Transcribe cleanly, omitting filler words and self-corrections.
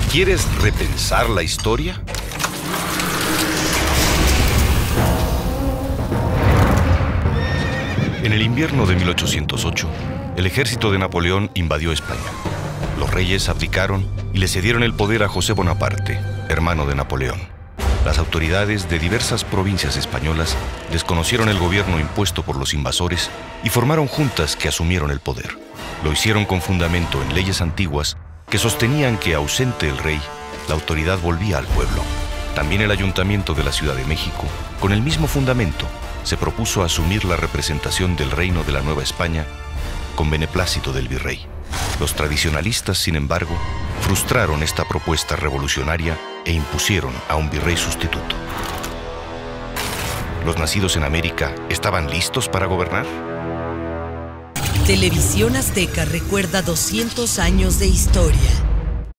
¿Quieres repensar la historia? En el invierno de 1808, el ejército de Napoleón invadió España. Los reyes abdicaron y le cedieron el poder a José Bonaparte, hermano de Napoleón. Las autoridades de diversas provincias españolas desconocieron el gobierno impuesto por los invasores y formaron juntas que asumieron el poder. Lo hicieron con fundamento en leyes antiguas que sostenían que, ausente el rey, la autoridad volvía al pueblo. También el Ayuntamiento de la Ciudad de México, con el mismo fundamento, se propuso asumir la representación del reino de la Nueva España con beneplácito del virrey. Los tradicionalistas, sin embargo, frustraron esta propuesta revolucionaria e impusieron a un virrey sustituto. ¿Los nacidos en América estaban listos para gobernar? Televisión Azteca recuerda 200 años de historia.